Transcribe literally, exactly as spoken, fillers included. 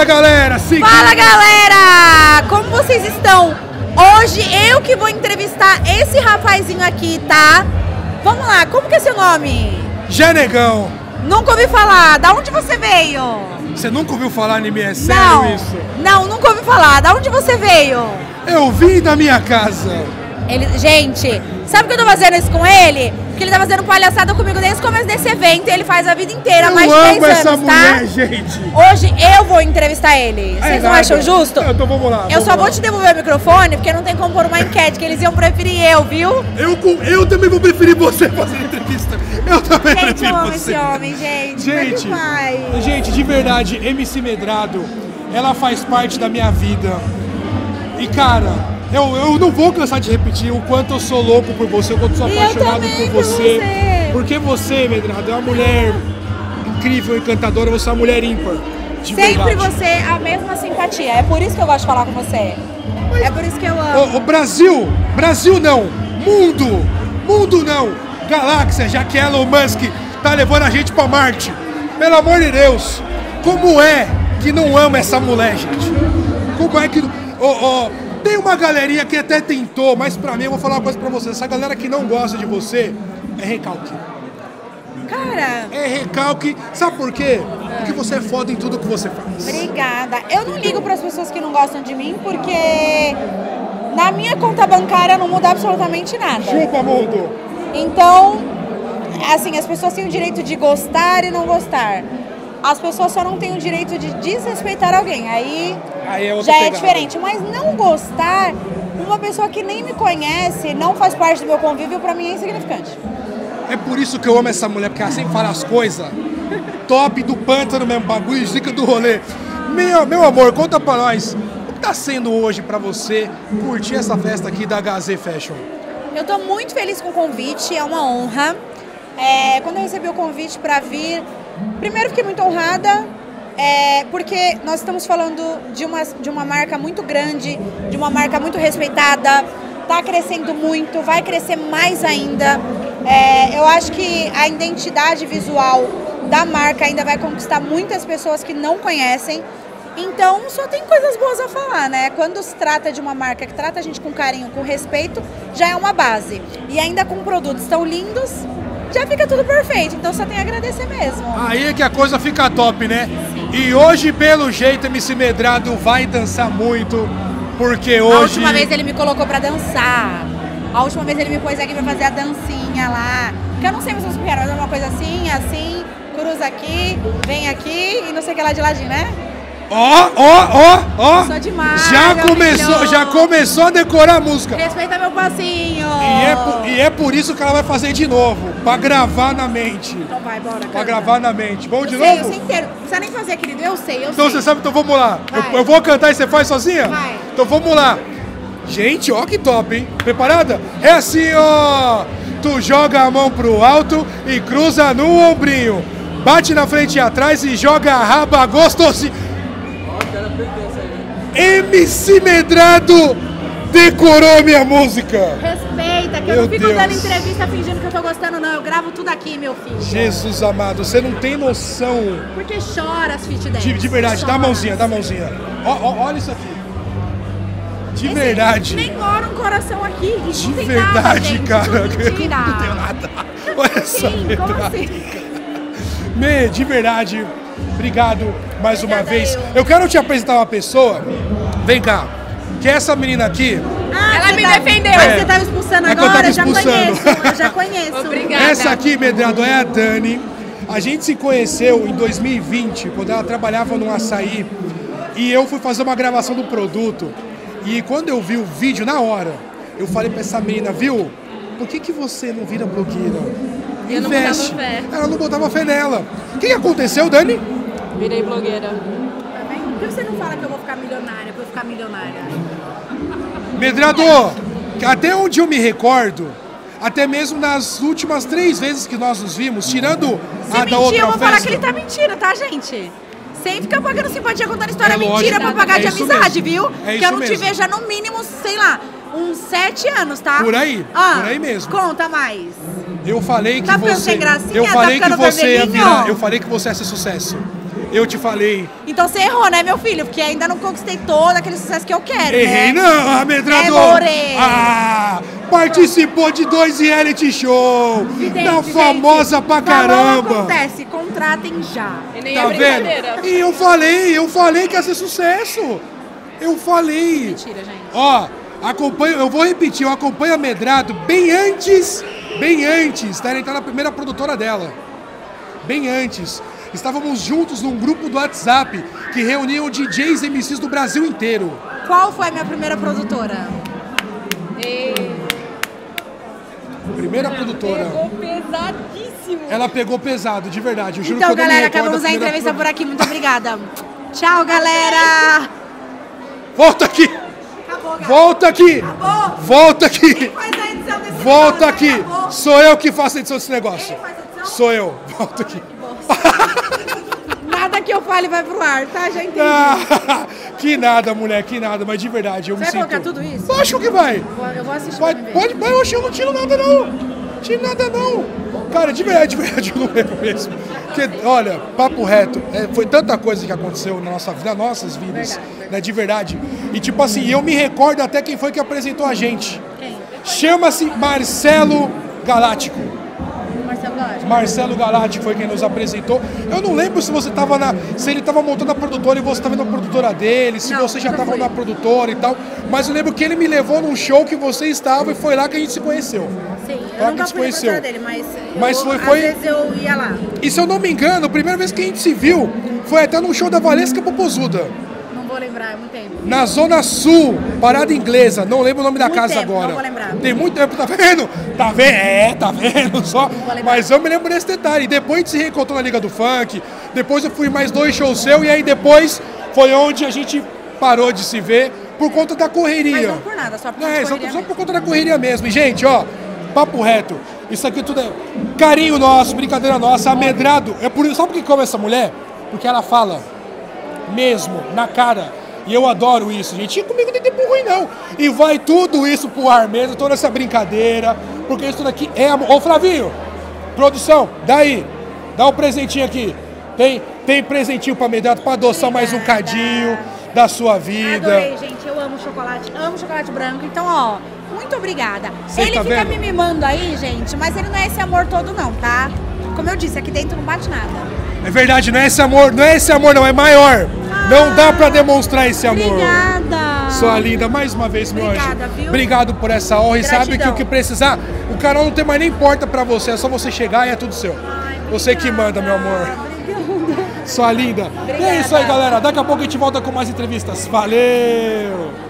Fala, galera! Seguinte. Fala, galera! Como vocês estão? Hoje eu que vou entrevistar esse rapazinho aqui, tá? Vamos lá, como que é seu nome? Genegão. Nunca ouvi falar. Da onde você veio? Você nunca ouviu falar em mim? É sério não, isso? Não, nunca ouvi falar. Da onde você veio? Eu vim da minha casa. Ele, gente, sabe que eu tô fazendo isso com ele? Porque ele tá fazendo palhaçada comigo desde o começo desse evento e ele faz a vida inteira, eu mais de dez amo essa anos, mulher, tá? gente. Hoje eu vou entrevistar ele. Vocês É não nada. acham justo? Eu, então vamos lá. Eu vamos só lá. vou te devolver o microfone porque não tem como pôr uma enquete, que eles iam preferir eu, viu? Eu, eu também vou preferir você fazer entrevista. Eu também Gente, eu prefiro amo você. esse homem, gente. Gente, Como é que faz? gente, de verdade, M C Medrado, ela faz parte da minha vida. E cara, eu, eu não vou cansar de repetir o quanto eu sou louco por você, o quanto eu sou E eu apaixonado também por por você. você. Porque você, Medrado, é uma mulher incrível, encantadora, você é uma mulher ímpar. De Sempre verdade. você, a mesma simpatia. É por isso que eu gosto de falar com você. É por isso que eu amo. O, o Brasil, Brasil não, mundo, mundo não, galáxia, já que Elon Musk tá levando a gente pra Marte. Pelo amor de Deus, como é que não ama essa mulher, gente? Como é que... Oh, oh, tem uma galerinha que até tentou, mas pra mim, eu vou falar uma coisa pra você, essa galera que não gosta de você é recalque. Cara, É recalque, sabe por quê? Porque você é foda em tudo que você faz. obrigada. Eu não ligo para as pessoas que não gostam de mim, porque na minha conta bancária não muda absolutamente nada. Chupa, mundo! Então, assim, as pessoas têm o direito de gostar e não gostar. As pessoas só não têm o direito de desrespeitar alguém. Aí, Aí é outra já é pegada. diferente. Mas não gostar, uma pessoa que nem me conhece, não faz parte do meu convívio, pra mim é insignificante. É por isso que eu amo essa mulher, porque ela sempre fala as coisas top do pântano mesmo, bagulho, zica do rolê. Meu, meu amor, conta pra nós, o que tá sendo hoje pra você curtir essa festa aqui da H Z Fashion? Eu tô muito feliz com o convite, é uma honra. É, quando eu recebi o convite pra vir, primeiro fiquei muito honrada, é, porque nós estamos falando de uma, de uma marca muito grande, de uma marca muito respeitada, tá crescendo muito, vai crescer mais ainda. É, eu acho que a identidade visual da marca ainda vai conquistar muitas pessoas que não conhecem. Então, só tem coisas boas a falar, né? Quando se trata de uma marca que trata a gente com carinho, com respeito, já é uma base. E ainda com produtos tão lindos, já fica tudo perfeito. Então, só tem a agradecer mesmo. Aí é que a coisa fica top, né? E hoje, pelo jeito, M C Medrado vai dançar muito, porque hoje... A última vez ele me colocou pra dançar. A última vez ele me pôs aqui pra fazer a dancinha lá. Que eu não sei se vocês vieram, mas é uma coisa assim, assim, cruza aqui, vem aqui e não sei o que lá de ladinho, né? Ó, ó, ó, ó! Sou demais, Já meu começou, filho. já começou a decorar a música. Respeita meu passinho. E é, por, e é por isso que ela vai fazer de novo, pra gravar na mente. Então vai, bora, Pra canta. gravar na mente. Vamos de Eu sei, novo? eu sei inteiro. Não precisa nem fazer, querido. Eu sei, eu Então sei. você sabe, então vamos lá. Vai. Eu, eu vou cantar e você faz sozinha? Vai. Então vamos lá. Gente, ó que top, hein? Preparada? É assim, ó. Tu joga a mão pro alto e cruza no ombrinho. Bate na frente e atrás e joga a raba gostosinho. M C Medrado decorou minha música. Respeita, que Meu eu não fico Deus. dando entrevista fingindo que eu tô gostando, não. Eu gravo tudo aqui, meu filho. Jesus amado, você não tem noção. Porque chora as fit dance. De, de verdade, dá a Chora. mãozinha, dá a mãozinha. Ó, ó, olha isso aqui. De Esse verdade. Nem mora um coração aqui. Isso De não tem verdade, nada, gente. cara. Isso é mentira. Não tenho nada. Olha essa Sim, como verdade. assim? Me, de verdade, obrigado mais uma Obrigada vez. eu. Eu quero te apresentar uma pessoa. Vem cá. Que é essa menina aqui. Ah, Ela você me tá- defendeu. Ah, É. você tá me expulsando É que eu agora? tava Eu já expulsando. conheço. Eu já conheço. Obrigada. Essa aqui, Medrado, é a Dani. A gente se conheceu em dois mil e vinte, quando ela trabalhava no Açaí. E eu fui fazer uma gravação do produto. E quando eu vi o vídeo, na hora, eu falei pra essa menina, viu? Por que, que você não vira blogueira? Eu não Investe. botava fé. Ela não botava fé nela. O que que aconteceu, Dani? Virei blogueira. Por que você não fala que eu vou ficar milionária? Pra eu ficar milionária? Medrado, até onde eu me recordo, até mesmo nas últimas três vezes que nós nos vimos, tirando Se a da mentir, outra eu vou festa... falar que ele tá mentindo, tá, gente? Sem ficar pagando simpatia contando história É mentira lógico. pra pagar É de isso amizade, mesmo. viu? É que isso eu não te mesmo. vejo há no mínimo, sei lá, uns sete anos, tá? Por aí, Ah, por aí mesmo. Conta mais. Eu falei que Tá ficando você... sem gracinha? Eu Tá falei que ficando você ia vermelhinho? virar... Eu falei que você ia ser sucesso. Eu te falei. Então você errou, né, meu filho? Porque ainda não conquistei todo aquele sucesso que eu quero, Errei né? não, amedrador. É, more. Ah, participou de dois reality show. Vidente, Da gente, famosa pra falou, caramba. acontece, contratem já. E nem Tá é vendo? brincadeira. E eu falei, eu falei que ia ser sucesso. Eu falei. Mentira, gente. Ó, acompanho, eu vou repetir, eu acompanho a Medrado bem antes, bem antes dela entrar na primeira produtora dela. Bem antes. Estávamos juntos num grupo do WhatsApp que reuniam D Js e M Cs do Brasil inteiro. Qual foi a minha primeira produtora? E... Primeira produtora. Pegou pesadíssimo. Ela pegou pesado, de verdade. Eu juro Então, que eu não me galera, recordo acabamos da a primeira entrevista produ- por aqui. Muito obrigada. Tchau, galera. Volta aqui! Acabou, galera. Volta aqui! Acabou. Volta aqui! Quem faz a edição desse Volta negócio? aqui! Acabou. Sou eu que faço a edição desse negócio. Quem faz a edição? Sou eu. Volta aqui. Nada que eu fale vai pro ar, tá? Já entendi. Ah, que nada, mulher, que nada, mas de verdade, eu Você me vai sinto... colocar tudo isso? Acho que vai. Vou- Eu vou assistir Vai, pra mim ver. pode, vai, oxe, eu não tiro nada não. Tiro nada não. Cara, de verdade, de verdade, eu não lembro mesmo. Porque, olha, papo reto, é, foi tanta coisa que aconteceu na nossa vida, nas nossas vidas, Verdade. né, de verdade. E tipo assim, eu me recordo até quem foi que apresentou a gente. Quem? Chama-se Marcelo Galáctico. Marcelo Galáctico. Marcelo Galáctico foi quem nos apresentou. Eu não lembro se você tava na. Se ele tava montando a produtora e você tava na produtora dele, se Não, você já nunca tava fui. na produtora e tal. Mas eu lembro que ele me levou num show que você estava e foi lá que a gente se conheceu. Sim, Lá eu que nunca se fui na conheceu. produtora dele, mas, Mas eu, foi- às foi- vezes eu ia lá. E se eu não me engano, a primeira vez que a gente se viu foi até num show da Valesca Popozuda. Não vou lembrar, é muito tempo. Na Zona Sul, Parada Inglesa, não lembro o nome da Muito casa tempo, agora. não vou lembrar. Tem muito tempo, tá vendo? Tá vendo? É, tá vendo só. vou lembrar. Mas eu me lembro desse detalhe. Depois a gente se reencontrou na Liga do Funk, depois eu fui mais dois shows seu e aí depois foi onde a gente parou de se ver por conta da correria. Mas não por nada, só por conta É, de só, correria só mesmo. por conta da correria mesmo. E, gente, ó, papo reto. Isso aqui tudo é carinho nosso, brincadeira nossa, amedrado. É por isso, sabe por que come essa mulher? Porque ela fala mesmo, na cara. E eu adoro isso, gente. E comigo não tem tempo ruim, não. E vai tudo isso pro ar mesmo, toda essa brincadeira. Porque isso daqui é amor. Ô, Flavinho, produção, dá aí. Dá um presentinho aqui. Tem, tem presentinho pra Medrado, pra adoçar mais um Obrigada. cadinho da sua vida. Adorei, gente. Eu amo chocolate, amo chocolate branco. Então, ó, muito obrigada. Cê ele tá fica vendo? me mimando aí, gente, mas ele não é esse amor todo, não, tá? Como eu disse, aqui dentro não bate nada. É verdade, não é esse amor, não é esse amor, não, é maior. Não dá pra demonstrar esse amor. Obrigada. Sua linda, mais uma vez, meu Obrigada, anjo. viu? Obrigado por essa honra. E sabe que Gratidão. o que precisar, o canal não tem mais nem porta pra você, é só você chegar e é tudo seu. Ai, Você que manda, meu amor. Obrigada. Sua linda. E é Obrigada. isso aí, galera. Daqui a pouco a gente volta com mais entrevistas. Valeu!